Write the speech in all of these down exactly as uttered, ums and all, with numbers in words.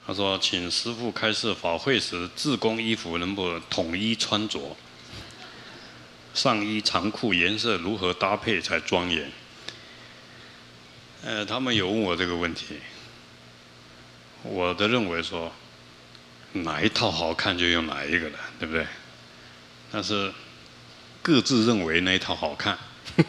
他说：“请师父开示法会时，志工衣服能否统一穿着？上衣、长裤颜色如何搭配才庄严？”呃，他们有问我这个问题，我的认为说，哪一套好看就用哪一个了，对不对？但是各自认为那一套好看，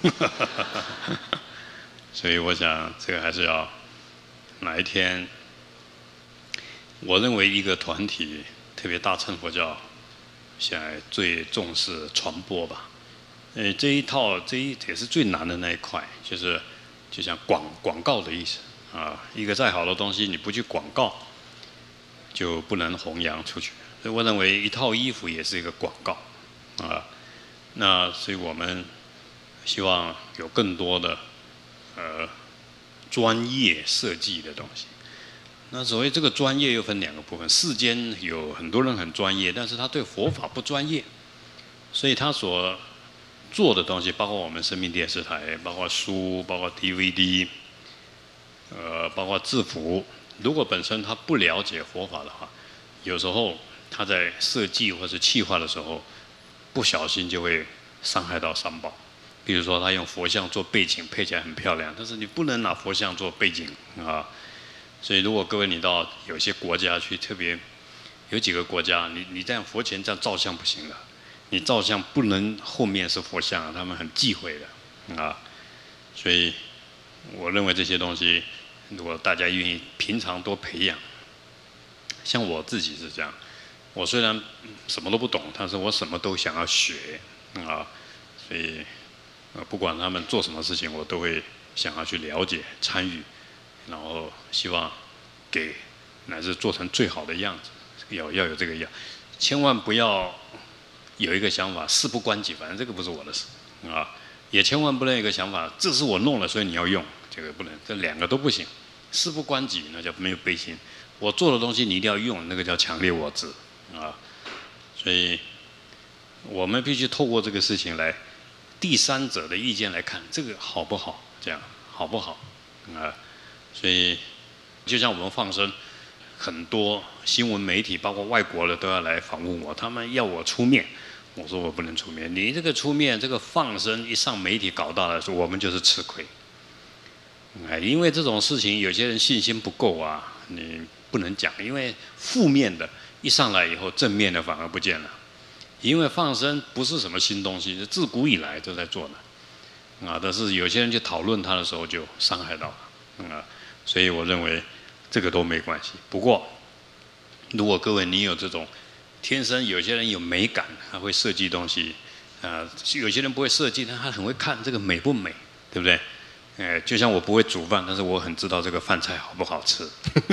所以我想这个还是要哪一天。我认为一个团体，特别大乘佛教，现在最重视传播吧。呃，这一套这一也是最难的那一块，就是就像广广告的意思啊。一个再好的东西，你不去广告，就不能弘扬出去。所以我认为一套衣服也是一个广告啊。那所以我们希望有更多的呃专业设计的东西。那所谓这个专业又分两个部分，世间有很多人很专业，但是他对佛法不专业，所以他所做的东西，包括我们生命电视台，包括书，包括 D V D， 呃，包括制服，如果本身他不了解佛法的话，有时候他在设计或是企划的时候，不小心就会伤害到三宝。比如说他用佛像做背景，配起来很漂亮，但是你不能拿佛像做背景啊。所以，如果各位你到有些国家去，特别有几个国家，你你这样佛前这样照相不行的，你照相不能后面是佛像，他们很忌讳的啊。所以，我认为这些东西，如果大家愿意平常多培养，像我自己是这样，我虽然什么都不懂，但是我什么都想要学啊，所以呃不管他们做什么事情，我都会想要去了解、参与。然后希望给乃至做成最好的样子，要要有这个样，千万不要有一个想法事不关己，反正这个不是我的事啊，也千万不能有一个想法，这是我弄了，所以你要用，这个不能，这两个都不行。事不关己，那叫没有悲心。我做的东西你一定要用，那个叫强烈我执啊。所以我们必须透过这个事情来第三者的意见来看，这个好不好？这样好不好啊？所以，就像我们放生，很多新闻媒体，包括外国的都要来访问我，他们要我出面，我说我不能出面。你这个出面，这个放生一上媒体搞大了，说我们就是吃亏。哎，因为这种事情，有些人信心不够啊，你不能讲，因为负面的一上来以后，正面的反而不见了。因为放生不是什么新东西，是自古以来都在做的，啊，但是有些人去讨论它的时候，就伤害到了，啊。所以我认为这个都没关系。不过，如果各位你有这种天生，有些人有美感，他会设计东西，啊、呃，有些人不会设计，但他很会看这个美不美，对不对？哎，就像我不会煮饭，但是我很知道这个饭菜好不好吃。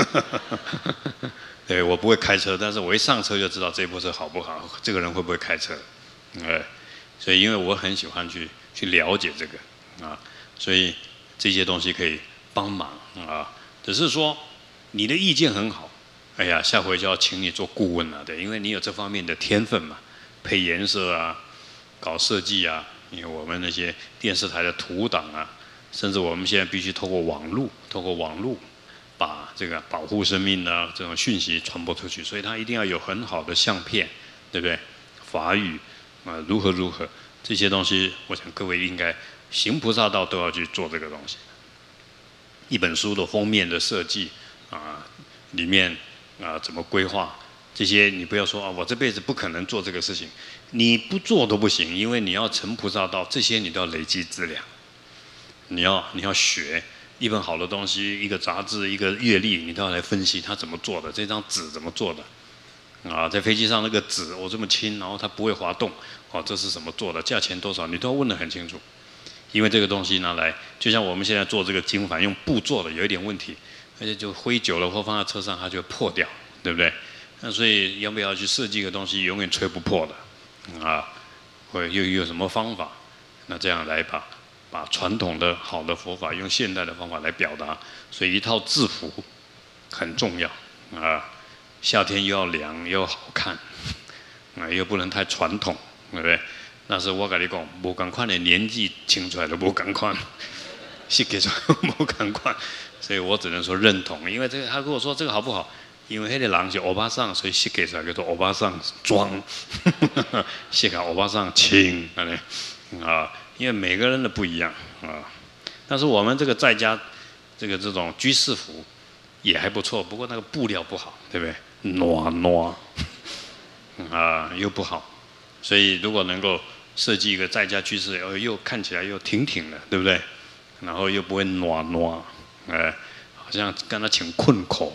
对，我不会开车，但是我一上车就知道这部车好不好，这个人会不会开车，哎，所以因为我很喜欢去去了解这个啊，所以这些东西可以帮忙啊。只是说你的意见很好，哎呀，下回就要请你做顾问了，对，因为你有这方面的天分嘛，配颜色啊，搞设计啊，因为我们那些电视台的图档啊，甚至我们现在必须透过网络，透过网络。把这个保护生命的这种讯息传播出去，所以它一定要有很好的相片，对不对？法语啊，如何如何这些东西，我想各位应该行菩萨道都要去做这个东西。一本书的封面的设计啊，里面啊怎么规划这些，你不要说啊，我这辈子不可能做这个事情，你不做都不行，因为你要成菩萨道，这些你都要累积资粮，你要你要学。一本好的东西，一个杂志，一个阅历，你都要来分析它怎么做的，这张纸怎么做的，啊，在飞机上那个纸我、哦、这么轻，然后它不会滑动，哦，这是什么做的，价钱多少，你都要问得很清楚，因为这个东西拿来，就像我们现在做这个经幡用布做的，有一点问题，而且就挥久了或放在车上它就会破掉，对不对？那所以要不要去设计一个东西永远吹不破的，啊，或者又有什么方法，那这样来把。把传统的好的佛法用现代的方法来表达，所以一套制服很重要啊。夏天又要凉又要好看，啊又不能太传统，对不对？但是我跟你讲，无同款的年纪清出来都无同款，是给出无同款，所以我只能说认同。因为这个他跟我说这个好不好， 因为那个人是欧巴桑，所以设计出来叫做欧巴桑装，设计欧巴桑轻，安尼啊，因为每个人的不一样啊。但是我们这个在家这个这种居士服也还不错，不过那个布料不好，对不对？暖暖啊，又不好，所以如果能够设计一个在家居士，又看起来又挺挺的，对不对？然后又不会暖暖，哎，好像跟他请困口，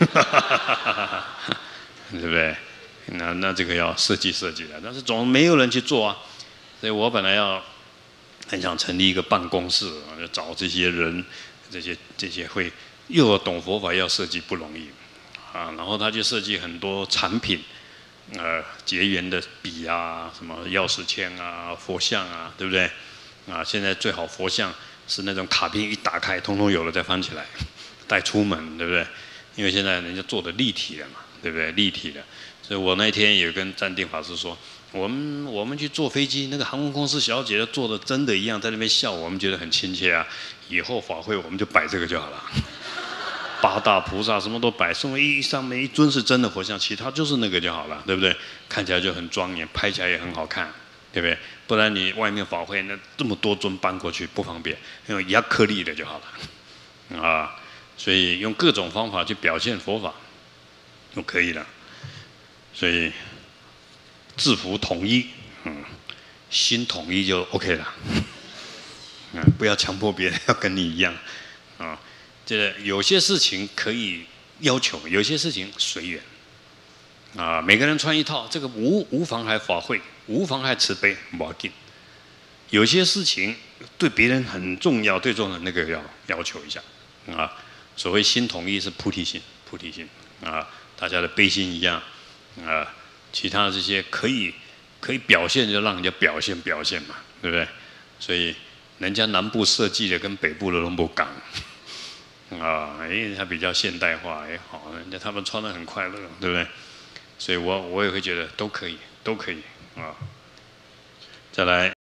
对不对？那那这个要设计设计的，但是总没有人去做啊，所以我本来要很想成立一个办公室，就找这些人，这些这些会又懂佛法要设计不容易啊，然后他就设计很多产品。呃，结缘的笔啊，什么钥匙签啊、佛像啊，对不对？啊，现在最好佛像是那种卡片一打开，通通有了再翻起来，带出门，对不对？因为现在人家做的立体了嘛，对不对？立体的，所以我那天也跟占定法师说，我们我们去坐飞机，那个航空公司小姐做的真的一样，在那边笑，我们觉得很亲切啊。以后法会我们就摆这个就好了。八大菩萨什么都摆，送一上面一尊是真的佛像，其他就是那个就好了，对不对？看起来就很庄严，拍起来也很好看，对不对？不然你外面法会那这么多尊搬过去不方便，用亚克力的就好了，啊，所以用各种方法去表现佛法就可以了。所以制服统一，嗯，心统一就 OK 了，嗯，不要强迫别人要跟你一样，啊。这有些事情可以要求，有些事情随缘啊。每个人穿一套，这个无无妨碍法会，无妨碍慈悲，不要紧。有些事情对别人很重要，对众人那个要要求一下啊。所谓心统一是菩提心，菩提心啊，大家的悲心一样啊。其他的这些可以可以表现，就让人家表现表现嘛，对不对？所以人家南部设计的跟北部的都不港。啊，哎，它比较现代化，哎，好，人家他们穿得很快乐，对不对？所以我我也会觉得都可以，都可以啊。再来。